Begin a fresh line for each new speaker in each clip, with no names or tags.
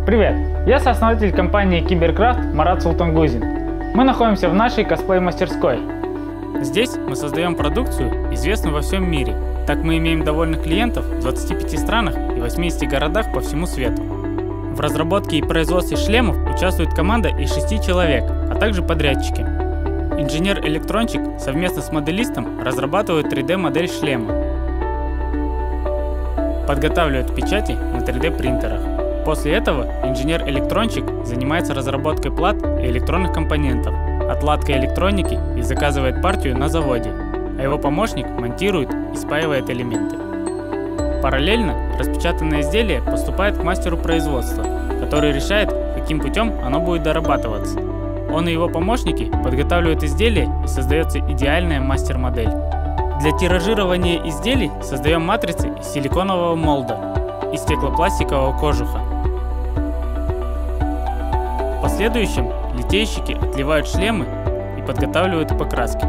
Привет! Я сооснователь компании Киберкрафт Марат Султангузин. Мы находимся в нашей косплей-мастерской.
Здесь мы создаем продукцию, известную во всем мире. Так мы имеем довольных клиентов в 25 странах и 80 городах по всему свету. В разработке и производстве шлемов участвует команда из 6 человек, а также подрядчики. Инженер-электронщик совместно с моделистом разрабатывает 3D-модель шлема. Подготавливает печати на 3D-принтерах. После этого инженер-электронщик занимается разработкой плат и электронных компонентов, отладкой электроники и заказывает партию на заводе, а его помощник монтирует и спаивает элементы. Параллельно распечатанное изделие поступает к мастеру производства, который решает, каким путем оно будет дорабатываться. Он и его помощники подготавливают изделие и создается идеальная мастер-модель. Для тиражирования изделий создаем матрицы из силиконового молда и стеклопластикового кожуха. В последующем литейщики отливают шлемы и подготавливают покраски.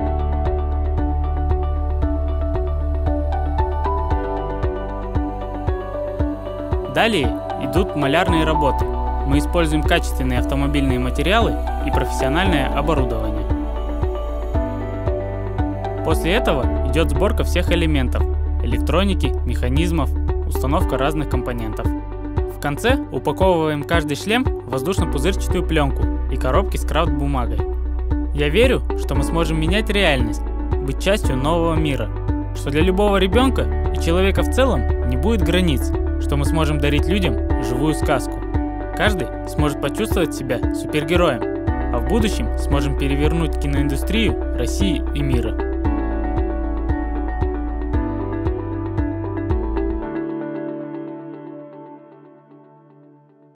Далее идут малярные работы. Мы используем качественные автомобильные материалы и профессиональное оборудование. После этого идет сборка всех элементов – электроники, механизмов, установка разных компонентов. В конце упаковываем каждый шлем в воздушно-пузырчатую пленку и коробки с крафт-бумагой. Я верю, что мы сможем менять реальность, быть частью нового мира, что для любого ребенка и человека в целом не будет границ, что мы сможем дарить людям живую сказку. Каждый сможет почувствовать себя супергероем, а в будущем сможем перевернуть киноиндустрию России и мира.